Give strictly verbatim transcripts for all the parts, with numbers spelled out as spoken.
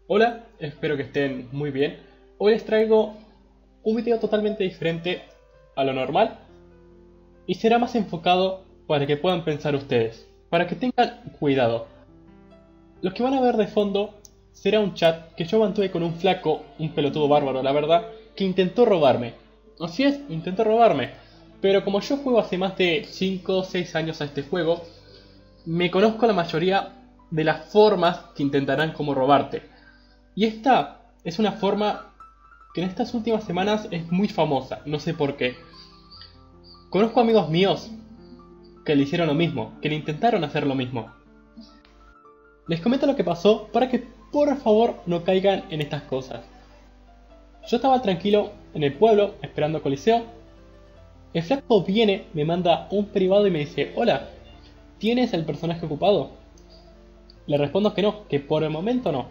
Hola, espero que estén muy bien. Hoy les traigo un video totalmente diferente a lo normal y será más enfocado para que puedan pensar ustedes, para que tengan cuidado. Lo que van a ver de fondo será un chat que yo mantuve con un flaco, un pelotudo bárbaro la verdad, que intentó robarme. Así es, intentó robarme. Pero como yo juego hace más de cinco o seis años a este juego, me conozco la mayoría de las formas que intentarán como robarte. Y esta es una forma que en estas últimas semanas es muy famosa, no sé por qué. Conozco amigos míos que le hicieron lo mismo, que le intentaron hacer lo mismo. Les comento lo que pasó para que por favor no caigan en estas cosas. Yo estaba tranquilo en el pueblo esperando Coliseo. El flaco viene, me manda un privado y me dice: hola, ¿tienes el personaje ocupado? Le respondo que no, que por el momento no.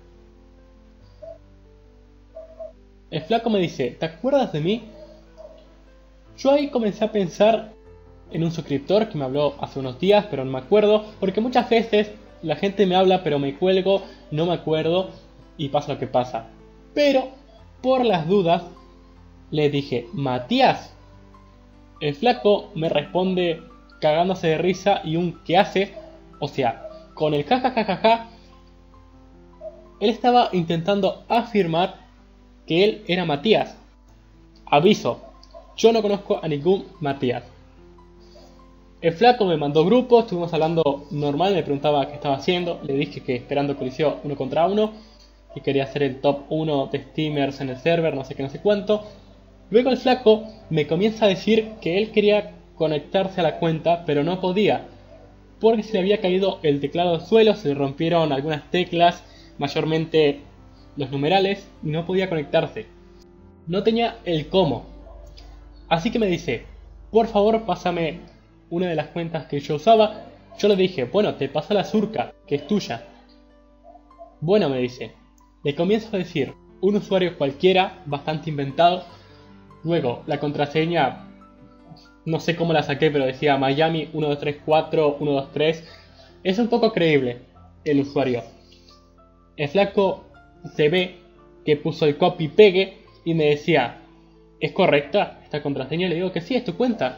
El flaco me dice: ¿te acuerdas de mí? Yo ahí comencé a pensar en un suscriptor que me habló hace unos días, pero no me acuerdo, porque muchas veces la gente me habla pero me cuelgo, no me acuerdo y pasa lo que pasa. Pero, por las dudas, le dije: ¿Matías? El flaco me responde cagándose de risa y un ¿qué hace? O sea, con el jajajajaja, él estaba intentando afirmar que él era Matías. Aviso, yo no conozco a ningún Matías. El flaco me mandó grupos, estuvimos hablando normal, me preguntaba qué estaba haciendo, le dije que esperando Coliseo uno contra uno, que quería ser el top uno de Steamers en el server, no sé qué, no sé cuánto. Luego el flaco me comienza a decir que él quería conectarse a la cuenta, pero no podía, porque se le había caído el teclado al suelo, se le rompieron algunas teclas, mayormente los numerales, y no podía conectarse. No tenía el cómo. Así que me dice: por favor pásame una de las cuentas que yo usaba. Yo le dije: bueno, te paso la Surca, que es tuya. Bueno, me dice. Le comienzo a decir un usuario cualquiera, bastante inventado. Luego la contraseña, no sé cómo la saqué, pero decía Miami uno dos tres cuatro uno dos tres. Es un poco creíble el usuario. El flaco se ve que puso el copy pegue y me decía: ¿es correcta esta contraseña? Le digo que sí, es tu cuenta.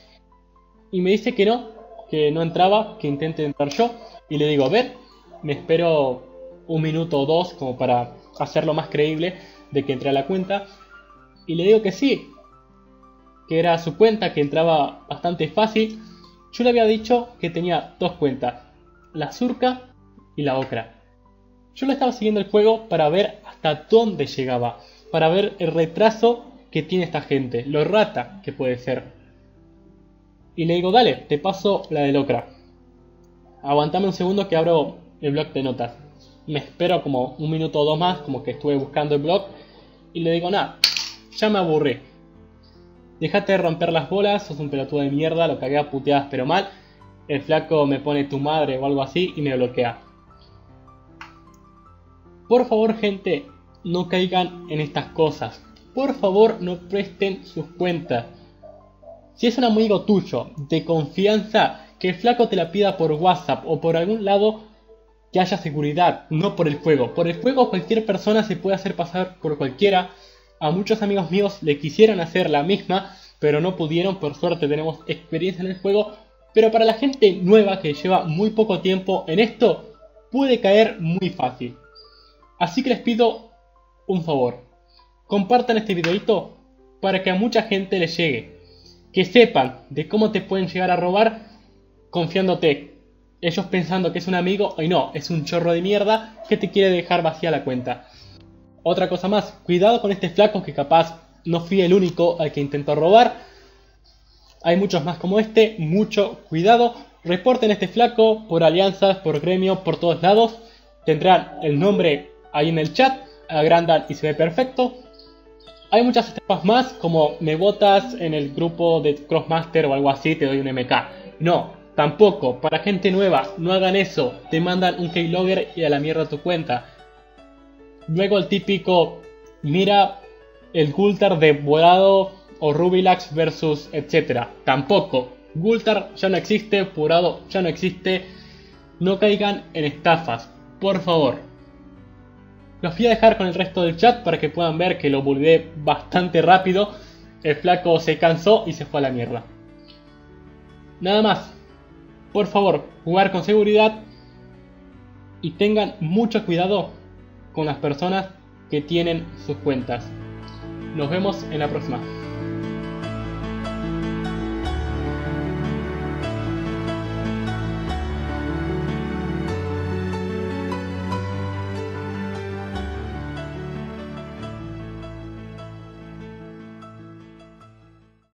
Y me dice que no, que no entraba, que intente entrar yo. Y le digo: a ver, me espero un minuto o dos como para hacerlo más creíble de que entré a la cuenta. Y le digo que sí, que era su cuenta, que entraba bastante fácil. Yo le había dicho que tenía dos cuentas, la Surca y la Ocra. Yo le estaba siguiendo el juego para ver hasta dónde llegaba, para ver el retraso que tiene esta gente, lo rata que puede ser. Y le digo: dale, te paso la del Ocra. Aguantame un segundo que abro el blog de notas. Me espero como un minuto o dos más, como que estuve buscando el blog. Y le digo: nada, ya me aburrí. Dejate de romper las bolas, sos un pelotudo de mierda, lo cagué a puteadas pero mal. El flaco me pone tu madre o algo así y me bloquea. Por favor, gente, no caigan en estas cosas. Por favor, no presten sus cuentas. Si es un amigo tuyo, de confianza, que el flaco te la pida por WhatsApp o por algún lado, que haya seguridad, no por el juego. Por el juego cualquier persona se puede hacer pasar por cualquiera. A muchos amigos míos le quisieron hacer la misma, pero no pudieron. Por suerte tenemos experiencia en el juego. Pero para la gente nueva que lleva muy poco tiempo en esto, puede caer muy fácil. Así que les pido un favor: compartan este videito para que a mucha gente les llegue, que sepan de cómo te pueden llegar a robar confiándote, ellos pensando que es un amigo y no, es un chorro de mierda que te quiere dejar vacía la cuenta. Otra cosa más, cuidado con este flaco, que capaz no fui el único al que intentó robar, hay muchos más como este, mucho cuidado. Reporten a este flaco por alianzas, por gremio, por todos lados, tendrán el nombre ahí en el chat, agrandan y se ve perfecto. Hay muchas estafas más, como me botas en el grupo de Crossmaster o algo así, te doy un M K. No, tampoco, para gente nueva, no hagan eso, te mandan un keylogger y a la mierda tu cuenta. Luego el típico: mira el Gultar de Borado o Rubilax versus etcétera. Tampoco, Gultar ya no existe, Borado ya no existe. No caigan en estafas, por favor. Los voy a dejar con el resto del chat para que puedan ver que lo bulleé bastante rápido. El flaco se cansó y se fue a la mierda. Nada más. Por favor, jugar con seguridad. Y tengan mucho cuidado con las personas que tienen sus cuentas. Nos vemos en la próxima.